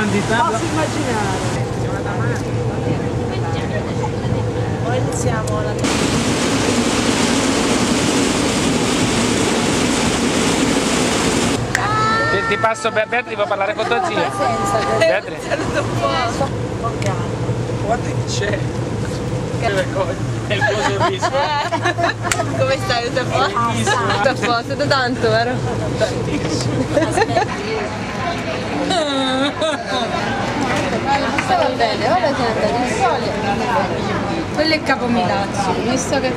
quantità. Posso immaginare. Poi iniziamo la... Ti passo per Beatrice, devo parlare con tua zia. Beatrice. Quanto c'è? È il tuo sorriso. Come stai? Tutto a posto? Tutto a posto, da tanto, vero? Tantissimo. Va bene, ora siamo andati in sole. Quello è Capomilazzo, visto che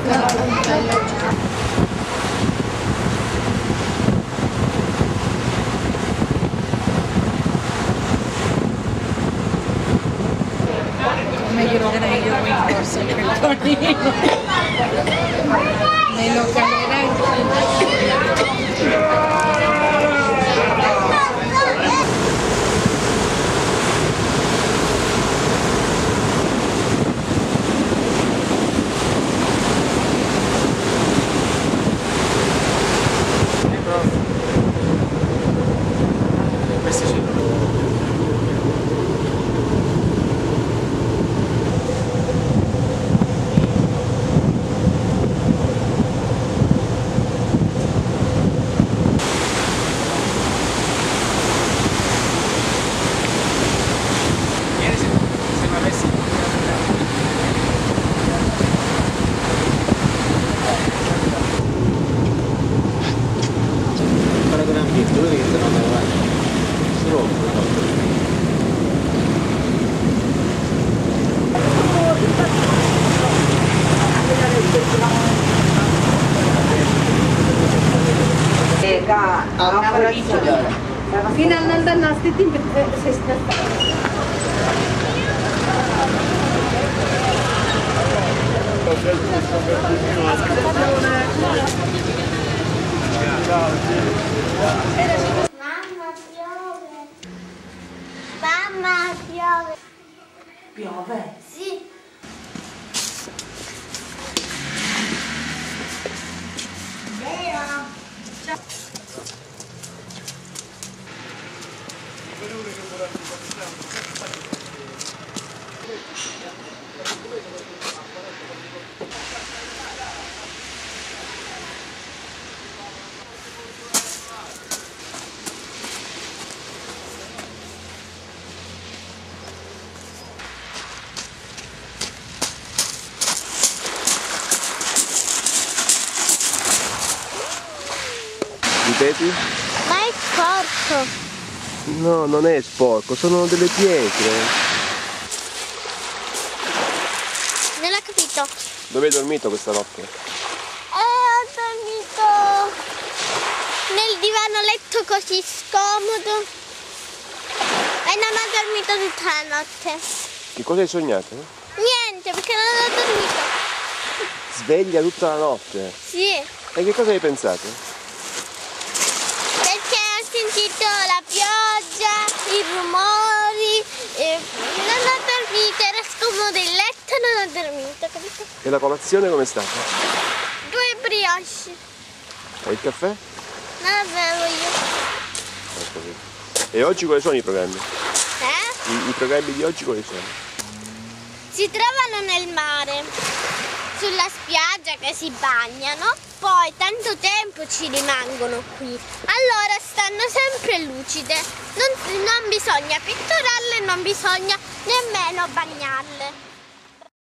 meglio forse il cartonino. Me lo calerei. Questi sì. Fino all'andare a stare sei stata. Mamma piove. Mamma piove. Piove? Sì. Vero? Ripeti? Ma è sporco. No, non è sporco, sono delle pietre. Non ho capito. Dove hai dormito questa notte? Ho dormito nel divano letto così scomodo e non ho dormito tutta la notte. Che cosa hai sognato? Niente, perché non ho dormito. Sveglia tutta la notte. Sì, E che cosa hai pensato? perché ho sentito la pioggia, i rumori, e non ho dormito, era scomodo il letto e non ho dormito, capito? E la colazione com'è stata? 2 brioche, E il caffè? non avevo io. Ho capito. E oggi quali sono i programmi? I programmi di oggi quali sono? Si trovano nel mare, sulla spiaggia che si bagnano, poi tanto tempo ci rimangono qui, allora stanno sempre lucide, non bisogna pitturarle, non bisogna nemmeno bagnarle.